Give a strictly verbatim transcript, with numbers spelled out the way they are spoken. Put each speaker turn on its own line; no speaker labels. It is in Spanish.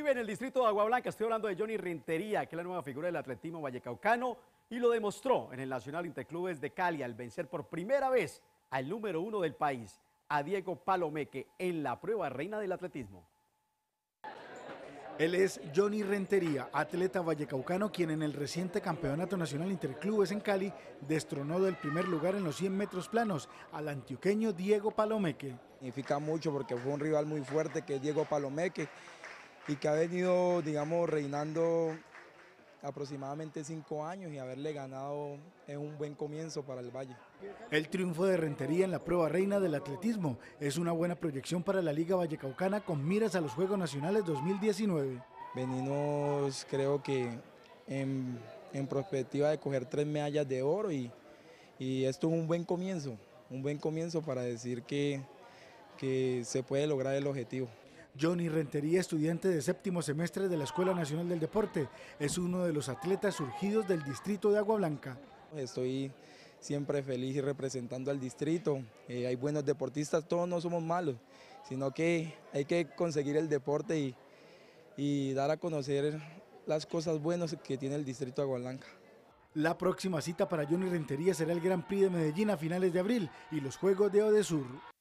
vive en el distrito de Agua Blanca. Estoy hablando de Johnny Rentería, que es la nueva figura del atletismo vallecaucano y lo demostró en el Nacional Interclubes de Cali al vencer por primera vez al número uno del país, a Diego Palomeque, en la prueba reina del atletismo.
Él es Johnny Rentería, atleta vallecaucano, quien en el reciente Campeonato Nacional Interclubes en Cali destronó del primer lugar en los cien metros planos al antioqueño Diego Palomeque.
Significa mucho porque fue un rival muy fuerte que es Diego Palomeque y que ha venido, digamos, reinando aproximadamente cinco años y haberle ganado es un buen comienzo para el Valle.
El triunfo de Rentería en la prueba reina del atletismo es una buena proyección para la Liga Vallecaucana con miras a los Juegos Nacionales dos mil diecinueve.
Venimos, creo que en, en perspectiva de coger tres medallas de oro y, y esto es un buen comienzo, un buen comienzo para decir que, que se puede lograr el objetivo.
Johnny Rentería, estudiante de séptimo semestre de la Escuela Nacional del Deporte, es uno de los atletas surgidos del distrito de Agua Blanca.
Estoy siempre feliz y representando al distrito. Eh, hay buenos deportistas, todos no somos malos, sino que hay que conseguir el deporte y, y dar a conocer las cosas buenas que tiene el distrito de Agua Blanca.
La próxima cita para Johnny Rentería será el Gran Prix de Medellín a finales de abril y los Juegos de Odesur.